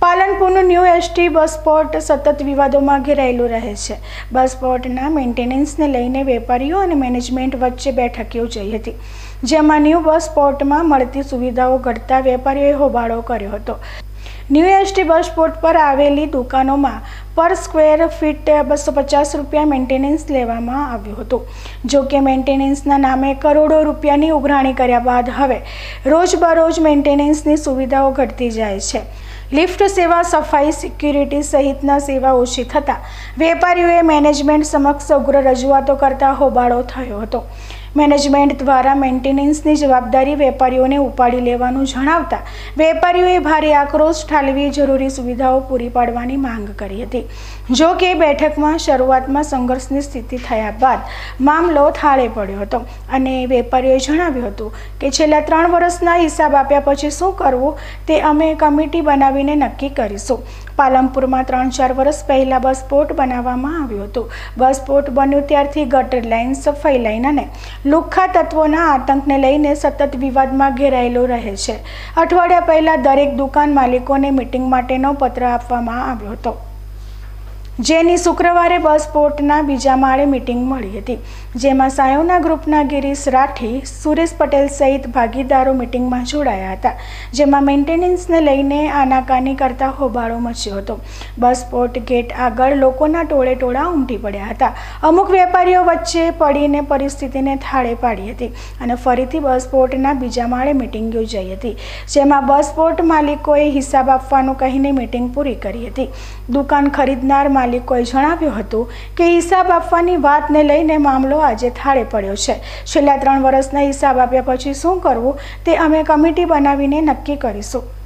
પાલનપુરનું new ST bus spot સતત વિવાદોમાં ઘેરાયેલું રહે છે। બસ સ્પોટના મેન્ટેનન્સને લઈને વેપારીઓ અને મેનેજમેન્ટ વચ્ચે બેઠક યોજાઈ હતી, જેમાં ન્યૂ બસ સ્પોટમાં મળતી સુવિધાઓ ઘટતા વેપારીઓએ હોબાળો કર્યો હતો। ન્યૂ એસટી બસ સ્પોટ પર આવેલી દુકાનોમાં પર સ્ક્વેર ફીટ 250 રૂપિયા મેન્ટેનન્સ લેવામાં આવ્યું હતું। જો કે મેન્ટેનન્સના નામે કરોડો રૂપિયાની ઉઘરાણી કર્યા બાદ હવે રોજબરોજ મેન્ટેનન્સની સુવિધાઓ ઘટતી જાય છે। લિફ્ટ સેવા, સફાઈ, સિક્યુરિટી સહિતના સેવા ઓછી થતાં વેપારીઓએ મેનેજમેન્ટ સમક્ષ ઉગ્ર રજૂઆતો કરતા હોબાળો થયો હતો। મેનેજમેન્ટ દ્વારા મેન્ટેનન્સની જવાબદારી વેપારીઓને ઉપાડી લેવાનું જણાવતા વેપારીઓએ ભારે આક્રોશ ઠાલવી જરૂરી સુવિધાઓ પૂરી પાડવાની માંગ કરી હતી। જો કે બેઠકમાં શરૂઆતમાં સંઘર્ષની સ્થિતિ થયા બાદ મામલો થાળે પડ્યો હતો અને વેપારીઓએ જણાવ્યું હતું કે છેલ્લા 3 વર્ષના હિસાબ આપ્યા પછી શું કરવું તે અમે કમિટી બનાવીને નક્કી કરીશું। પાલનપુરમાં 3-4 વર્ષ પહેલા બસ સ્પોટ બનાવવામાં આવ્યું હતું। બસ સ્પોટ બન્યું ત્યારથી ગટર લાઇન, સફાઈ લાઇન અને લુખ્ખા તત્વોના આતંકને લઈને સતત વિવાદમાં ઘેરાયેલો રહે છે। અઠવાડિયા પહેલા દરેક દુકાન માલિકોને મીટિંગ માટેનો પત્ર આપવામાં આવ્યો હતો, જેની શુક્રવારે બસ સ્પોટના બીજા માળે મીટિંગ મળી હતી, જેમાં સાયોના ગ્રુપના ગિરીશ રાઠી, સુરેશ પટેલ સહિત ભાગીદારો મીટિંગમાં જોડાયા હતા, જેમાં મેન્ટેનન્સને લઈને આનાકાની કરતા હોબાળો મચ્યો હતો। બસ સ્પોટ ગેટ આગળ લોકોના ટોળે ઉમટી પડ્યા હતા। અમુક વેપારીઓ વચ્ચે પડીને પરિસ્થિતિને થાળે પાડી હતી અને ફરીથી બસ સ્પોટના બીજા માળે મીટિંગ યોજાઈ હતી, જેમાં બસ સ્પોટ માલિકોએ હિસાબ આપવાનું કહીને મીટિંગ પૂરી કરી હતી। દુકાન ખરીદનાર માલિકોએ જણાવ્યું હતું કે હિસાબ આપવાની વાતને લઈને મામલો આજે થાળે પડ્યો છે। છેલ્લા 3 વર્ષના હિસાબ આપ્યા પછી શું કરવું તે અમે કમિટી બનાવીને નક્કી કરીશું।